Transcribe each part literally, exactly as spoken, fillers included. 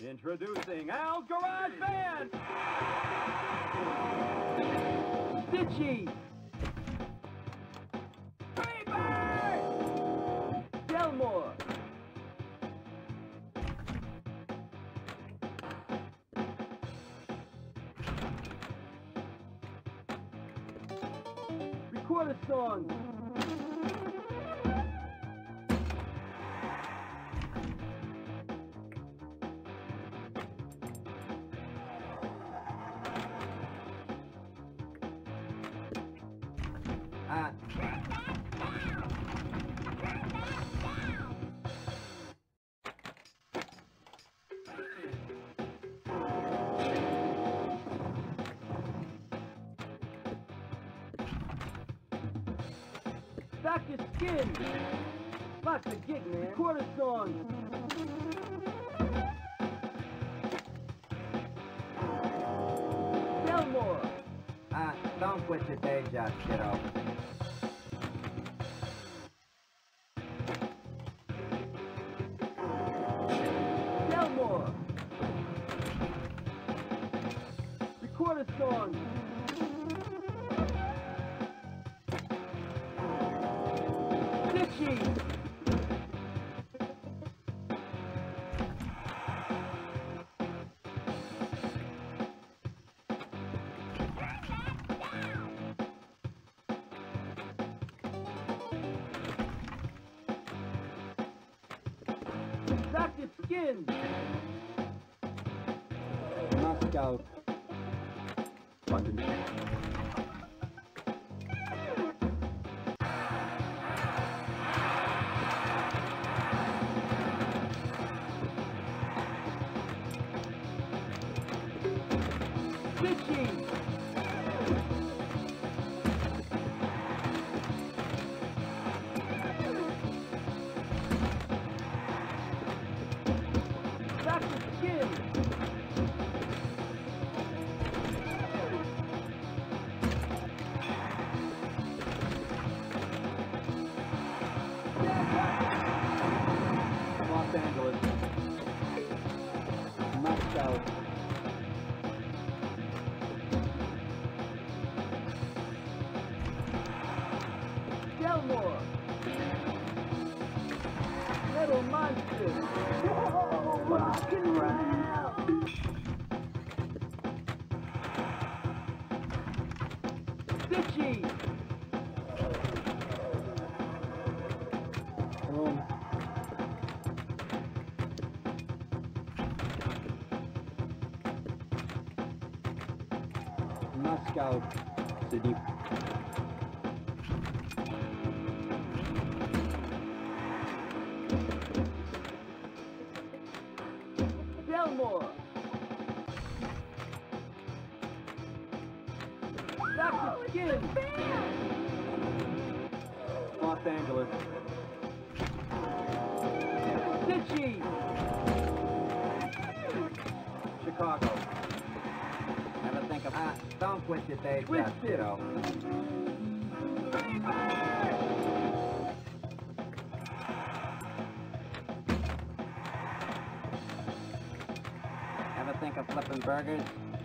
Introducing Al's Garage Band! Stitchy! Freebird! Delmore! Record a song! Ah. Back your skin! Lots of gig, man. Record a song! Delmore! Ah, don't quit your day job, kiddo. Delmore! Record a song! Stitchy! Back your skin! Moscow. Button. Stitchy! Back your skin! Los Angeles. Moscow. Delmore! Metal Monster! Whoa, rock and roll! Stitchy! Boom. Moscow. Sydney. Delmore! Back your skin! Los Angeles. Stitchy! Chicago. Never think of ah, don't quit your day job, Twisted. kiddo. Ever think of flipping burgers?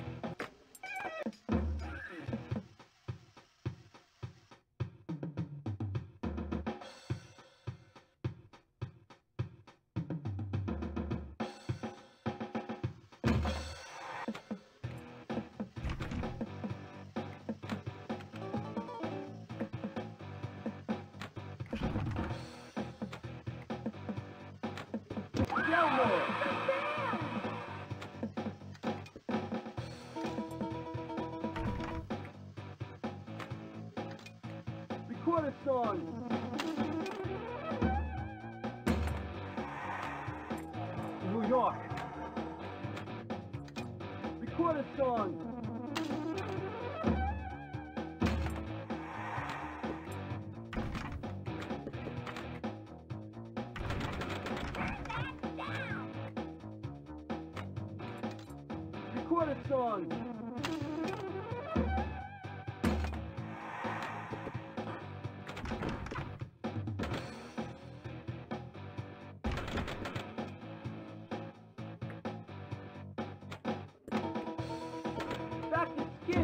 Delmore! Record a song! New York! Record a song! Record a song!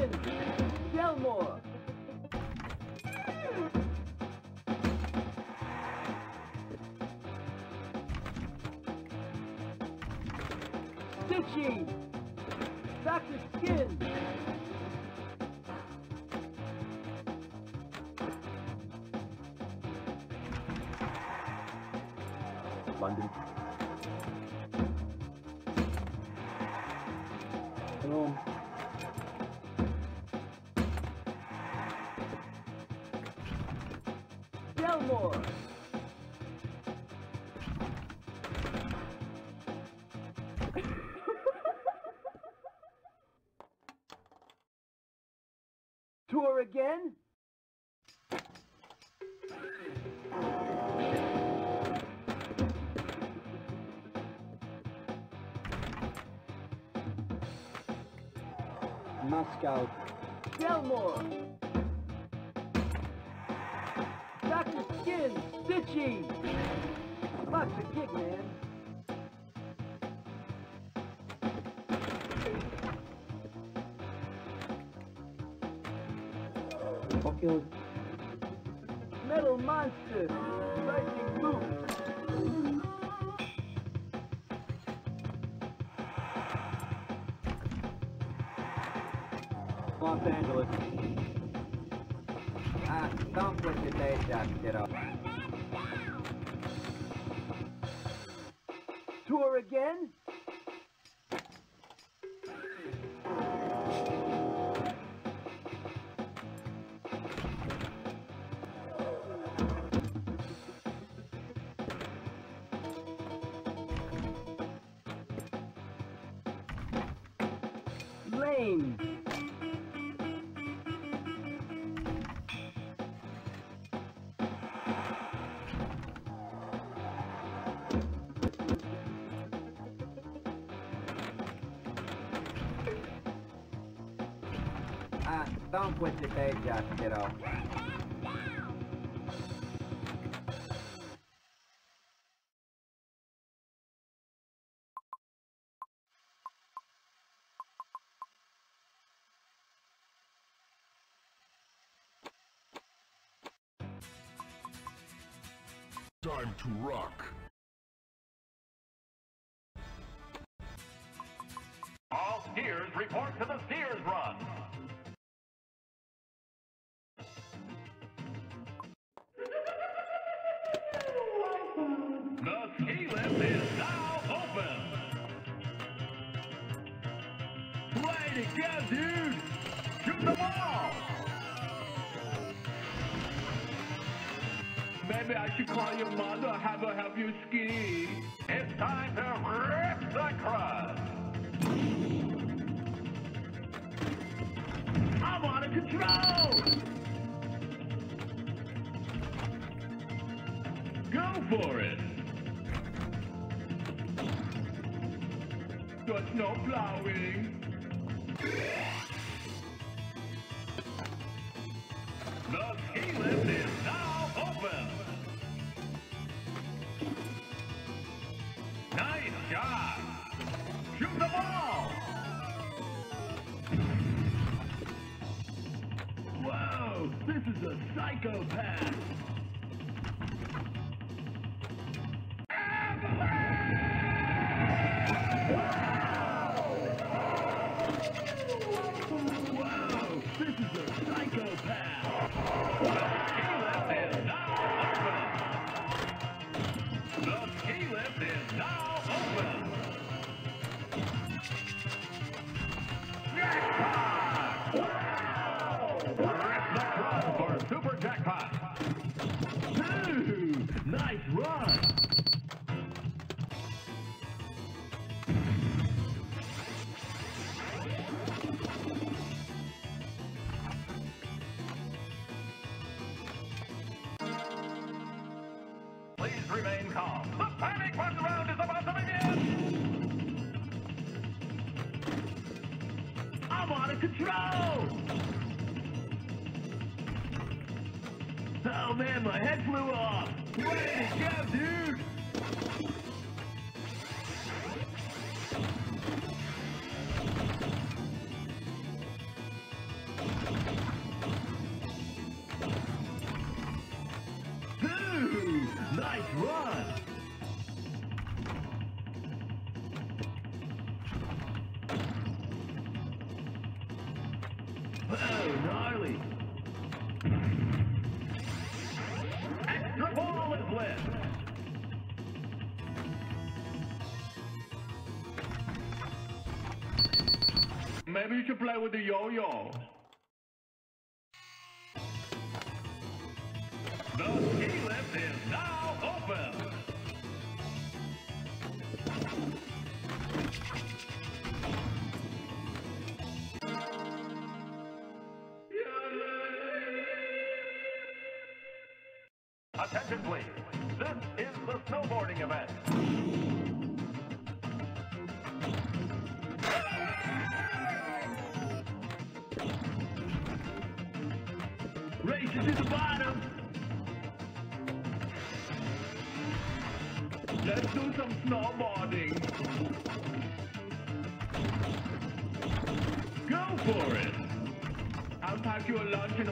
skin! Delmore! Stitchy! Doctor Skin! London. Hello. Delmore! Tour again? Moscow. Delmore! Doctor Skin! Stitchy! Watch the gig, man. Tokyo. Metal Monster! Striking Boot! Los Angeles. Ah, don't quit your day job, kiddo. Tour again? Lame! Ah, don't quit your day job, kiddo. Time to rock. All steers report to the steers run. The ski lift is now open. Way to go, dude! Shoot the ball! Maybe I should call your mother, have her help you ski. It's time to rip the crust. I'm out of control! Go for it! There's no plowing. The ski lift is now open. Nice shot. Shoot the ball. Whoa, this is a psychopath. Whoa, this is a psychopath. The ski lift is now open. The ski lift is now open. Jackpot! Rip the crust for Super Jackpot. Ooh, nice run. Please remain calm. The panic run round is about to begin! I'm out of control! Oh man, my head flew off! Way to go, dude! Oh, gnarly. Extra ball is lit. Maybe you should play with the yo-yo. The ski lift is now open. Attention please. This is the snowboarding event. Racing to the bottom. Let's do some snowboarding. Go for it. I'll pack you a lunch and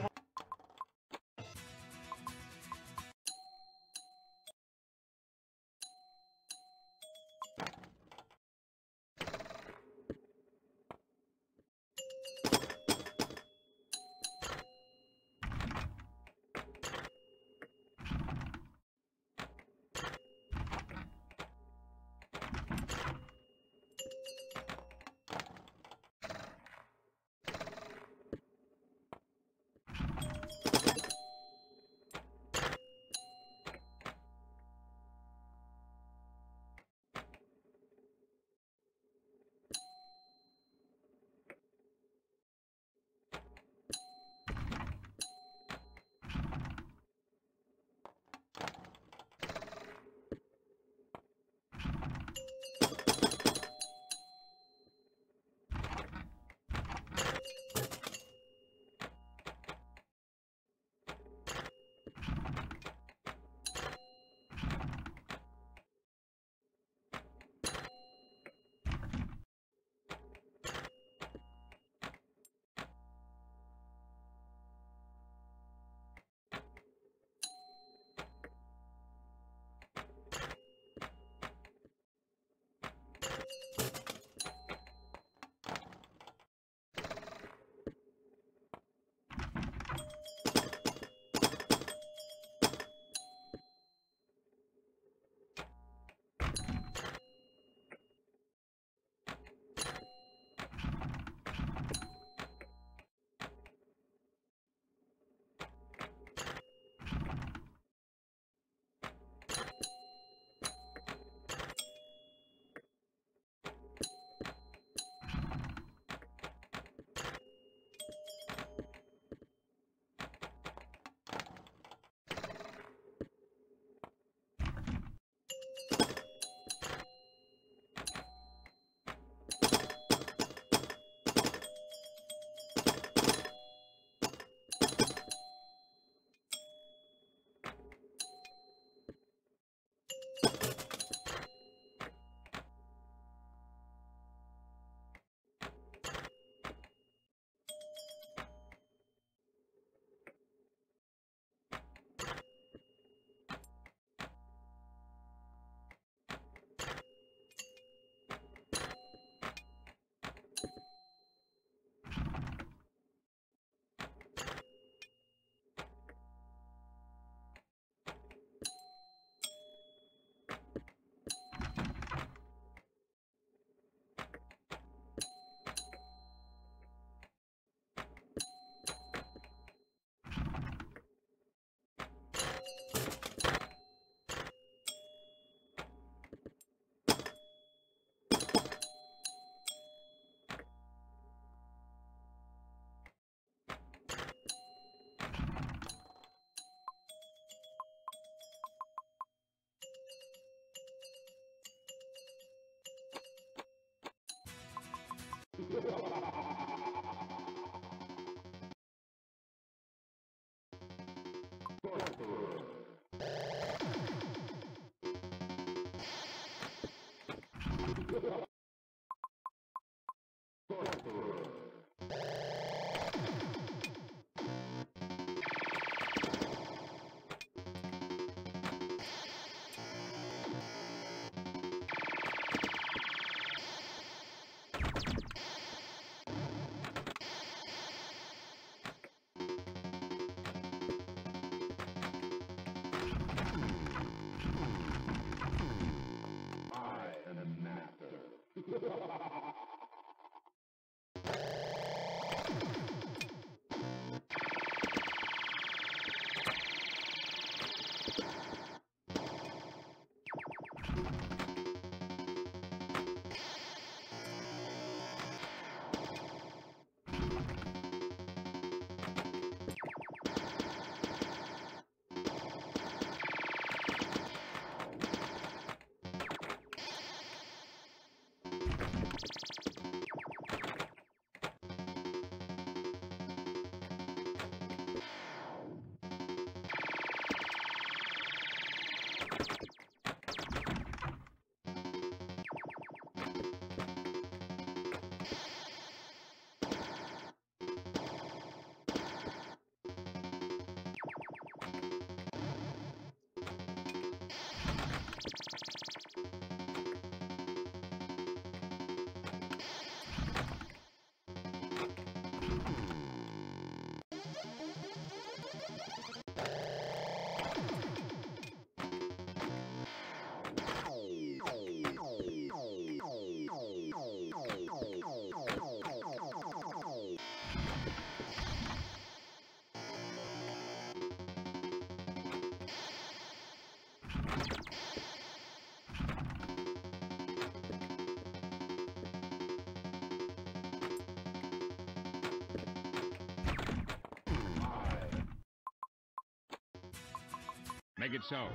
Make it so.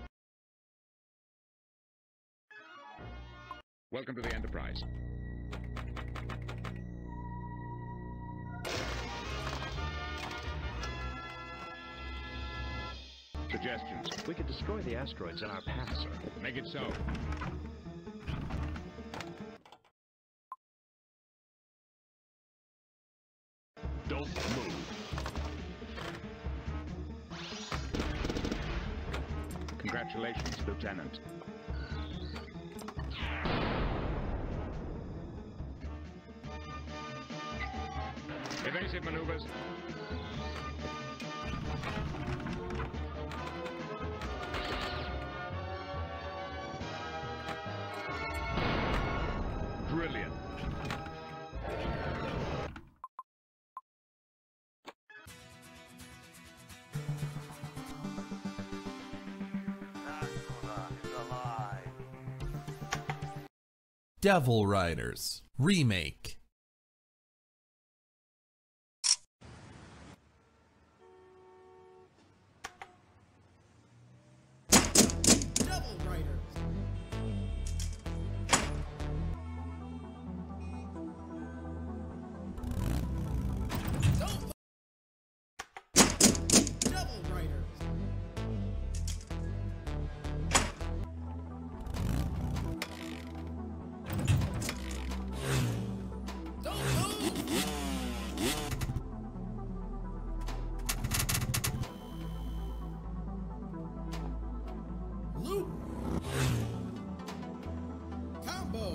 Welcome to the Enterprise. Suggestions. We could destroy the asteroids in our path, sir. Make it so. Don't move. Congratulations, Lieutenant. Evasive maneuvers. Brilliant. Devil Riders Remake. Devil Riders. Don't. Devil Riders. Loop. Combo.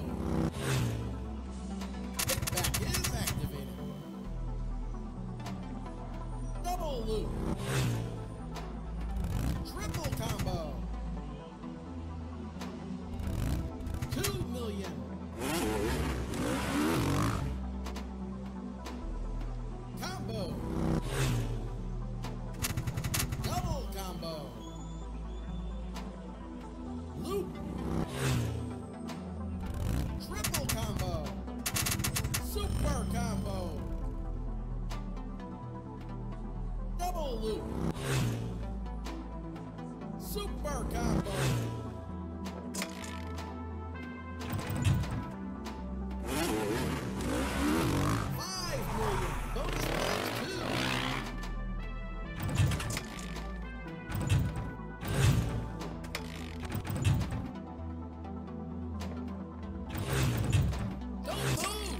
Kickback is activated. Double loop. Triple combo. Two million. Combo. Double combo. Loop. Triple combo. Super combo. Double loop. Super combo. Five million. Bonus match two. Don't move!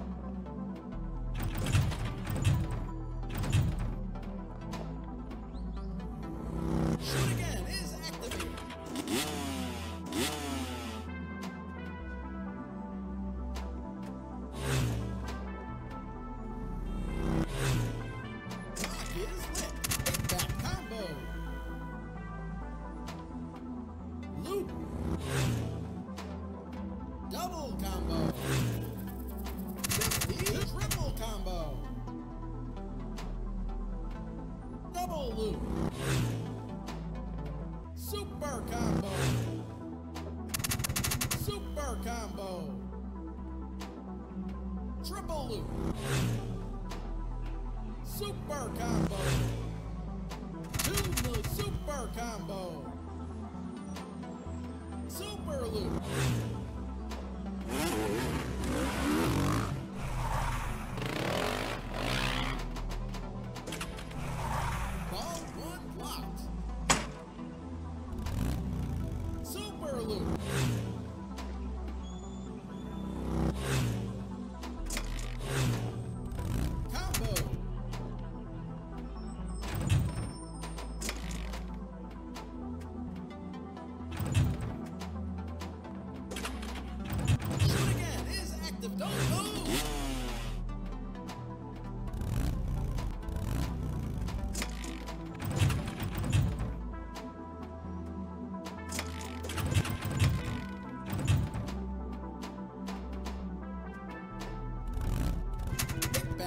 Shoot again is activated. Lock is lit. Kickback combo. Loop. Double combo. fifty. Triple combo. Double loop. Super combo. Super combo. Triple loop. Super combo. Two loop. Super combo. Super loop. Ball one blocked.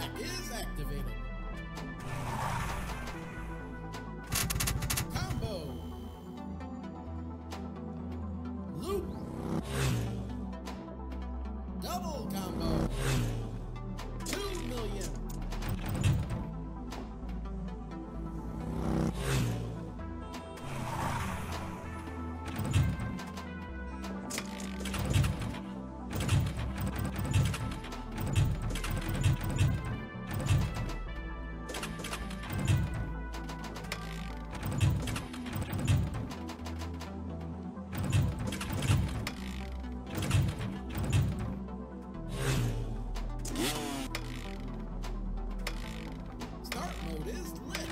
Kickback is activated. Combo. Loop. Double combo. Two million. Start mode is lit.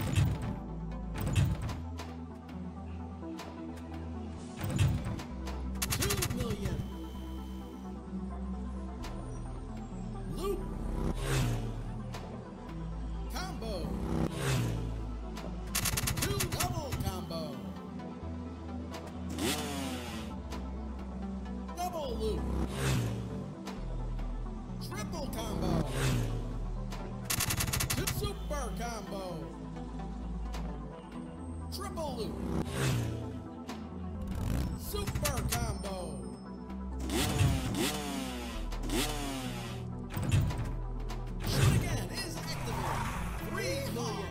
Two million. Loop. Combo. Two double combo. Double loop. Triple combo. Two super combo. Triple loop. Super combo. Shoot again is activated. Three million.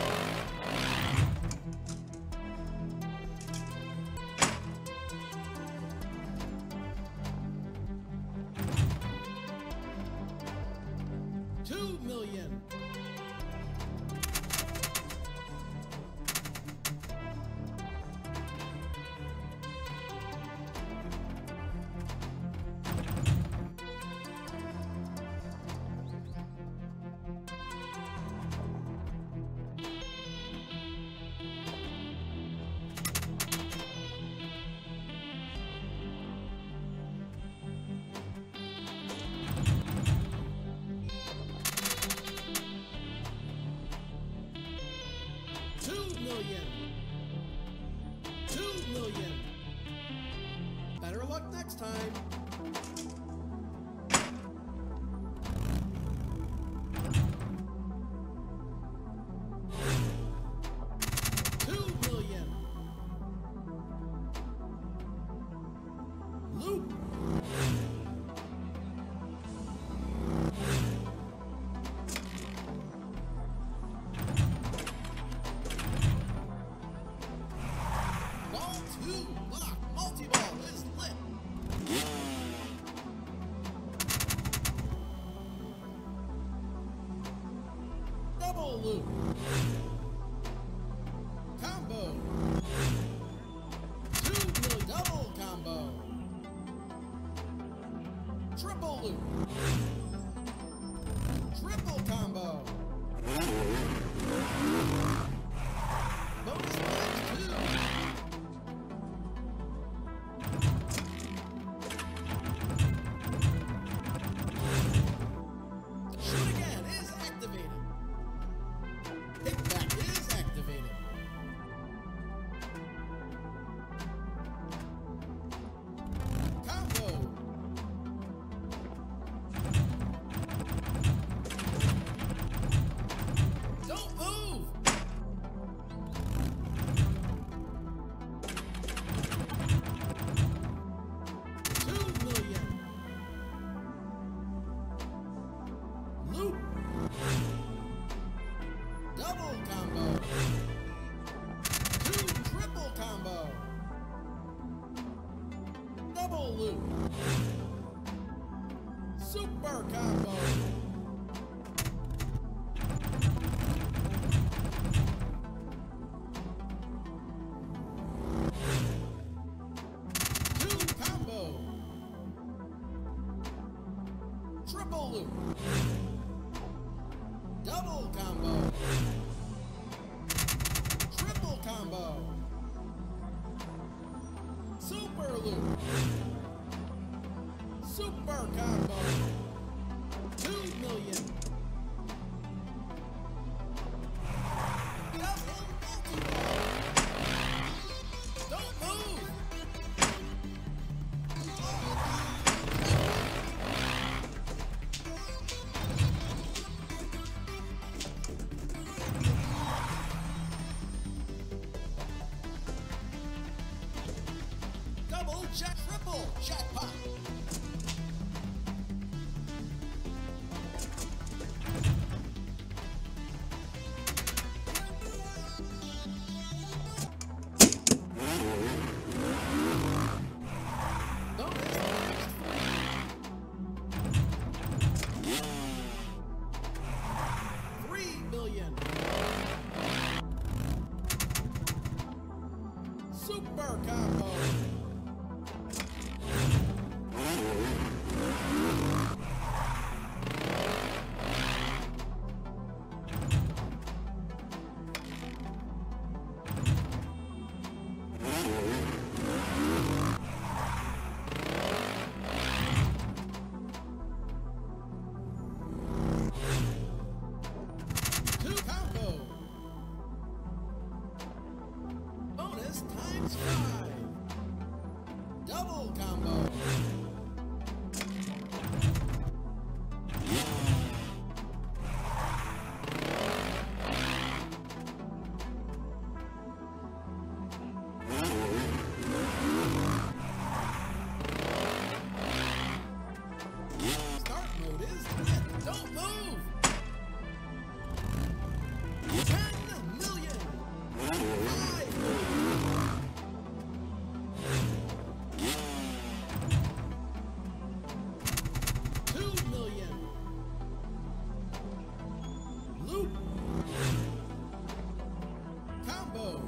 Two million. Two million. Two million. Better luck next time. Two million. Loop. Ball two, lock, multi-ball is lit. Double loop. Combo. Two million double combo. Triple loop. Triple combo. Bonus match two. Shoot again is activated. Kickback is activated. Combo. Don't move. Two million. Loop. Double combo. Two triple combo. Double loop. Super combo. Two combo. Triple loop. Double combo. Triple combo. Super loop. Super combo. Two million. Double multi-ball. Don't move. Super combo. Two combo. Bonus times five. Double combo. Start mode is lit. Don't move. Ten million. Five million. Two million. Loop. Combo.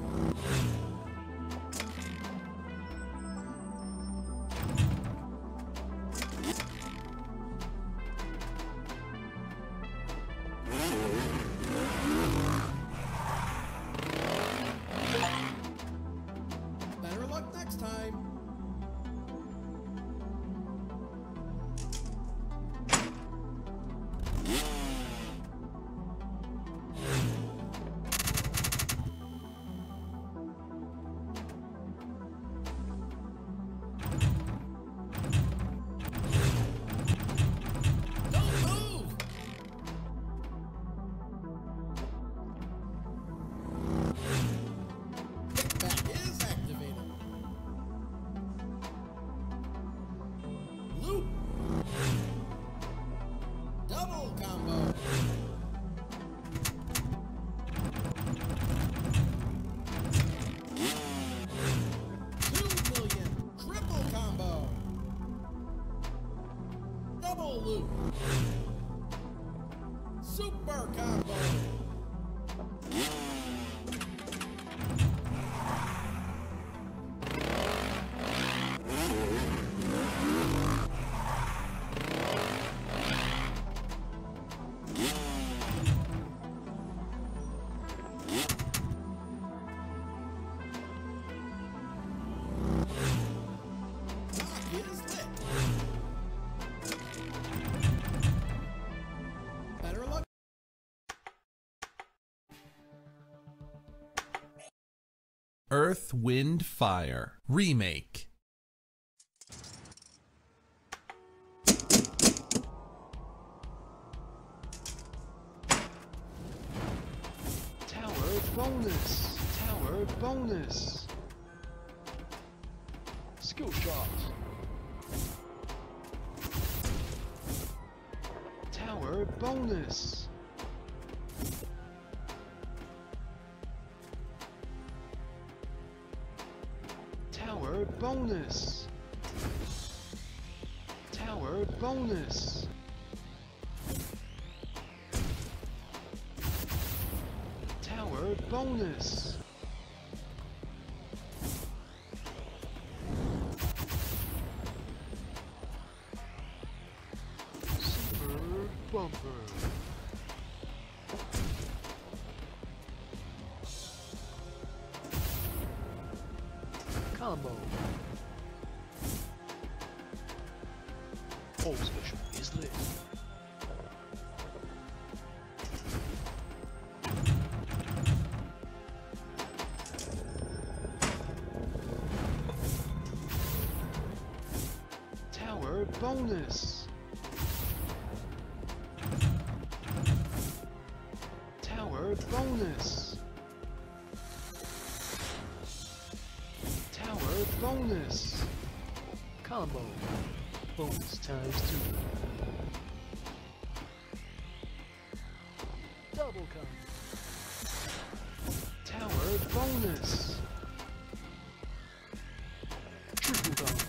Better luck next time. Don't move. Kickback is activated. Loop. Double combo. Two million. Triple combo. Double loop. Super combo. Lock is lit. Better luck. Earth, Wind, Fire Remake. Tower bonus. Tower bonus. Skill shot. Tower bonus. Tower bonus. Tower bonus. Tower bonus. Super bumper. Combo. All special is lit. Tower bonus. Tower bonus. Tower bonus. Combo. Bonus times two. Double combo. Tower bonus. Triple combo.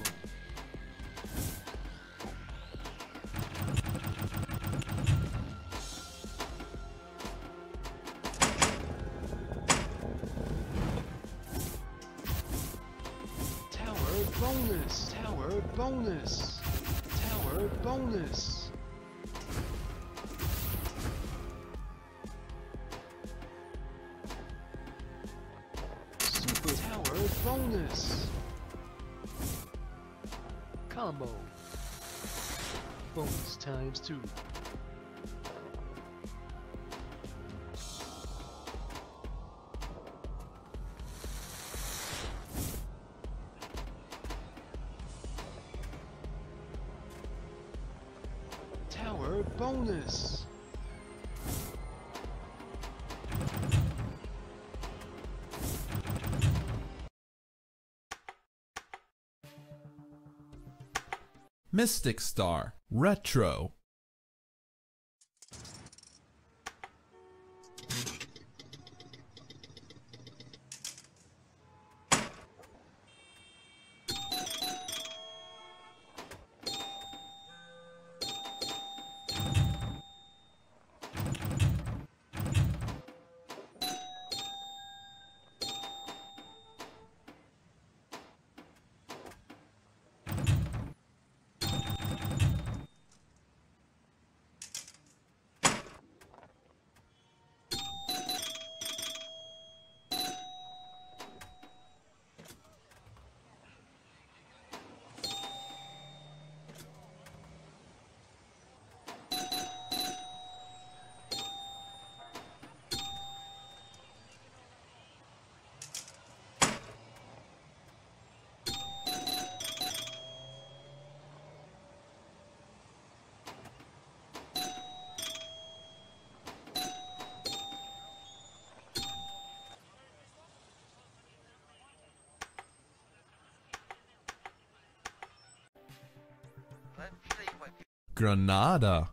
bonus. Tower bonus. Super tower bonus. Combo. Bonus times two. Tower bonus. Mystic Star Retro. Granada.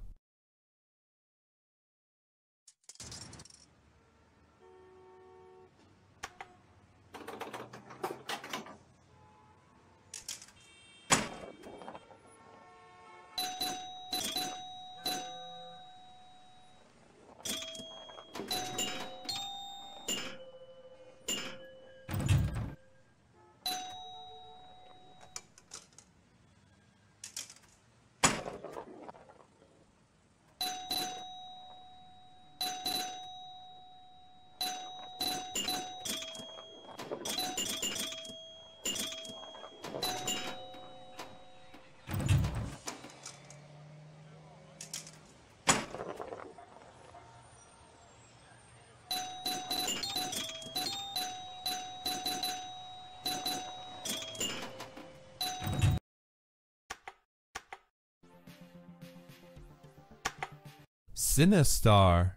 Sinistar.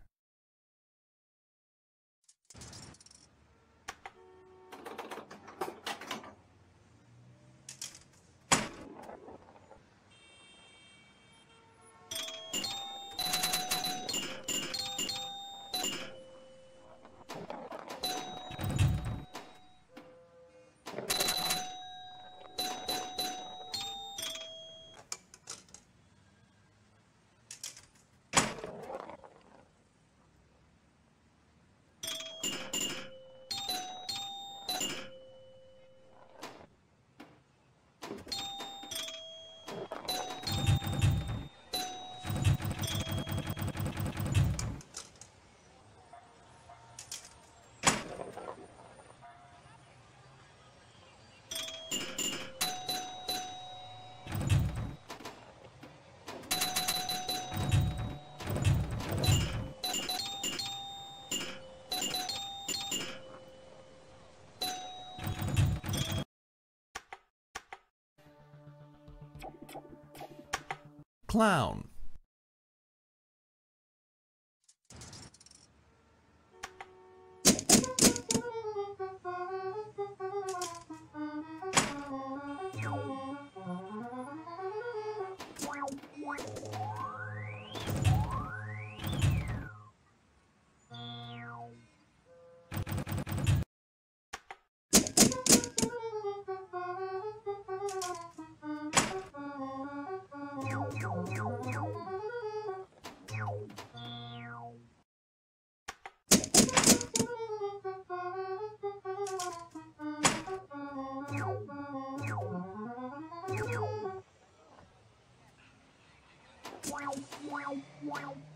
Clown. You Wow, wow, wow.